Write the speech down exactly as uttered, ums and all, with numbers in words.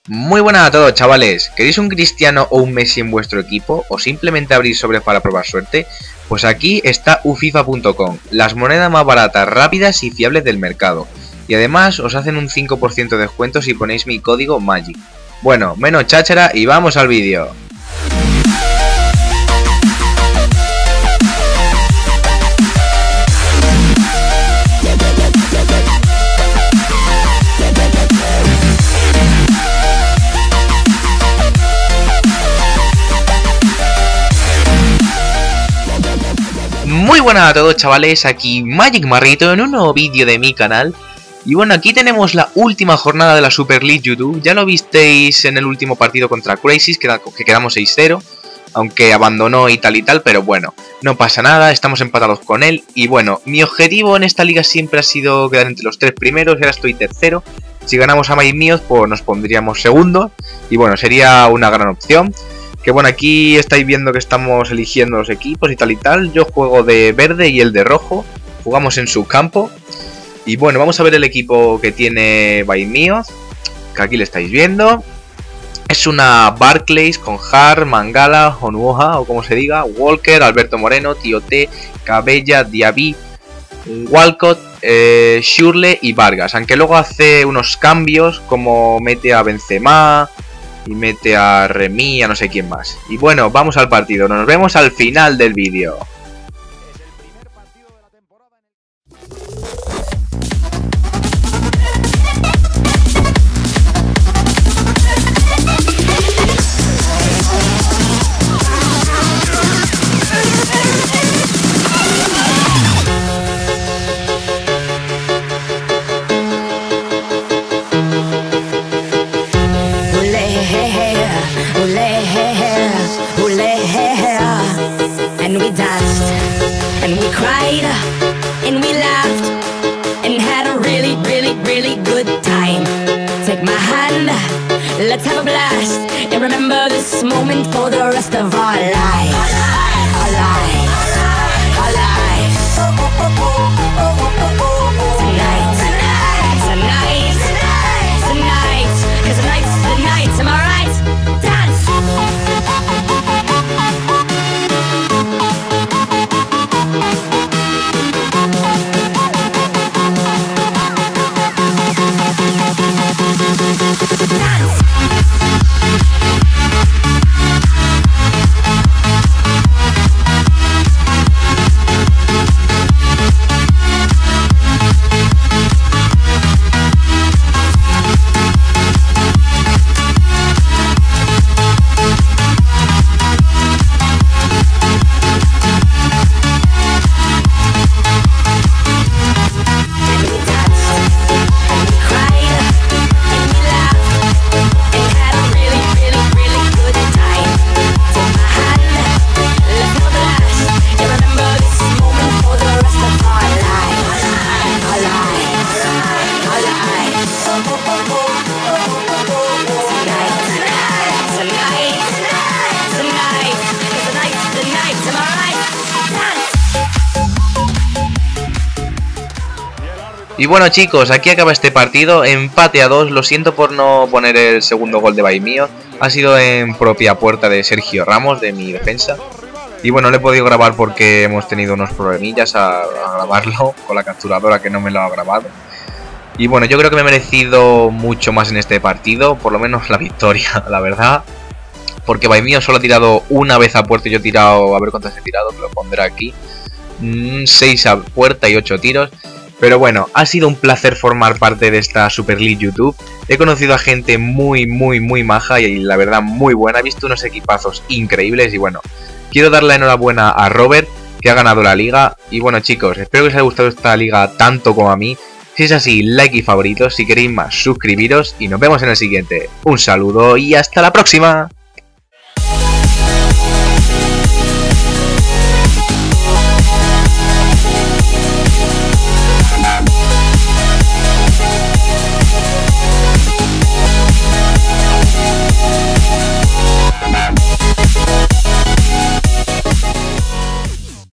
Muy buenas a todos, chavales. ¿Queréis un Cristiano o un Messi en vuestro equipo? ¿O simplemente abrir sobres para probar suerte? Pues aquí está u fifa punto com, las monedas más baratas, rápidas y fiables del mercado. Y además os hacen un cinco por ciento de descuento si ponéis mi código MAGIC. Bueno, menos cháchara y vamos al vídeo. Muy buenas a todos, chavales, aquí Magic Marrito en un nuevo vídeo de mi canal. Y bueno, aquí tenemos la última jornada de la Super League YouTube. Ya lo visteis en el último partido contra Crazy, que, que quedamos seis cero, aunque abandonó y tal y tal, pero bueno, no pasa nada, estamos empatados con él. Y bueno, mi objetivo en esta liga siempre ha sido quedar entre los tres primeros, ahora estoy tercero. Si ganamos a Magic Míos, pues nos pondríamos segundos, y bueno, sería una gran opción. Que bueno, aquí estáis viendo que estamos eligiendo los equipos y tal y tal. Yo juego de verde y el de rojo. Jugamos en su campo. Y bueno, vamos a ver el equipo que tiene Baimíos, que aquí le estáis viendo. Es una Barclays con Hart, Mangala, Onuoha, o como se diga, Walker, Alberto Moreno, Tío T, Cabella, Diaby, Walcott, eh, Shurle y Vargas. Aunque luego hace unos cambios, como mete a Benzema y mete a Remy, a no sé quién más. Y bueno, vamos al partido. Nos vemos al final del vídeo. And we danced, and we cried, and we laughed, and had a really, really, really good time. Take my hand, let's have a blast, and remember this moment for the rest of our lives. Our lives, our lives. Tonight, tonight, tonight, tonight, cause tonight's the night, am I right? Dance! Y bueno, chicos, aquí acaba este partido, empate a dos. Lo siento por no poner el segundo gol de Baimíos. Ha sido en propia puerta de Sergio Ramos, de mi defensa. Y bueno, no le he podido grabar porque hemos tenido unos problemillas a, a grabarlo con la capturadora, que no me lo ha grabado. Y bueno, yo creo que me he merecido mucho más en este partido, por lo menos la victoria, la verdad. Porque Baimíos solo ha tirado una vez a puerta y yo he tirado, a ver cuántas he tirado, que lo pondré aquí. seis a puerta y ocho tiros. Pero bueno, ha sido un placer formar parte de esta Super League YouTube. He conocido a gente muy, muy, muy maja y la verdad muy buena. He visto unos equipazos increíbles y bueno, quiero darle la enhorabuena a Robert, que ha ganado la liga. Y bueno, chicos, espero que os haya gustado esta liga tanto como a mí. Si es así, like y favoritos. Si queréis más, suscribiros y nos vemos en el siguiente. Un saludo y hasta la próxima.